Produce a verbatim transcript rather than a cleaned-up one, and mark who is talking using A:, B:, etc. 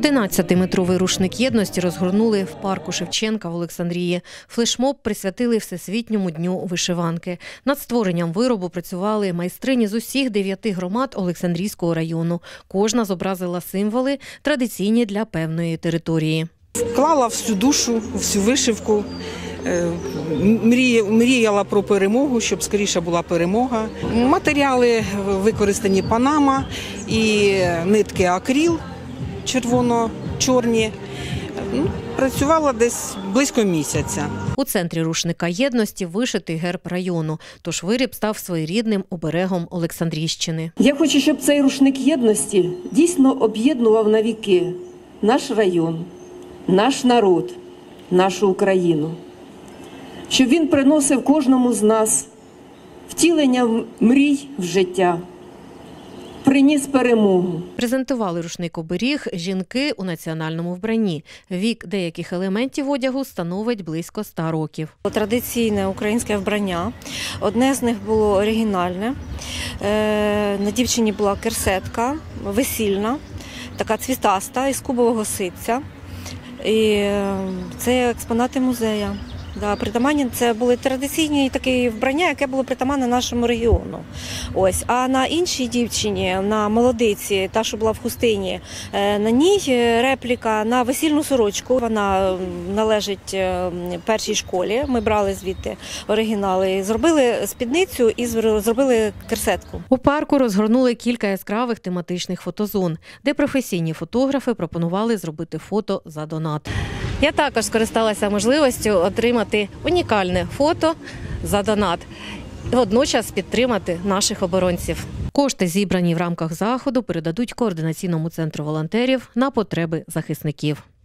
A: одинадцятиметровий рушник єдності розгорнули в парку Шевченка в Олександрії. Флешмоб присвятили Всесвітньому дню вишиванки. Над створенням виробу працювали майстрині з усіх дев'яти громад Олександрійського району. Кожна зобразила символи, традиційні для певної території.
B: Вклала всю душу, всю вишивку, мріяла про перемогу, щоб скоріше була перемога. Матеріали використані панама і нитки акрил червоно-чорні. Працювала десь близько місяця.
A: У центрі рушника єдності вишитий герб району, тож виріб став своєрідним оберегом Олександрійщини.
C: Я хочу, щоб цей рушник єдності дійсно об'єднував навіки наш район, наш народ, нашу Україну. Щоб він приносив кожному з нас втілення мрій в життя, приніс перемогу.
A: Презентували рушник-оберіг жінки у національному вбранні. Вік деяких елементів одягу становить близько ста років.
D: Традиційне українське вбрання. Одне з них було оригінальне. На дівчині була керсетка, весільна, така цвітаста, із кубового ситця. І це експонати музею. Да, притаманні це були традиційні такі вбрання, яке було притаманне нашому регіону. Ось, а на іншій дівчині, на молодиці, та, що була в хустині, на ній репліка на весільну сорочку. Вона належить першій школі. Ми брали звідти оригінали, зробили спідницю і зробили керсетку.
A: У парку розгорнули кілька яскравих тематичних фотозон, де професійні фотографи пропонували зробити фото за донат. Я також скористалася можливістю отримати унікальне фото за донат і водночас підтримати наших оборонців. Кошти, зібрані в рамках заходу, передадуть координаційному центру волонтерів на потреби захисників.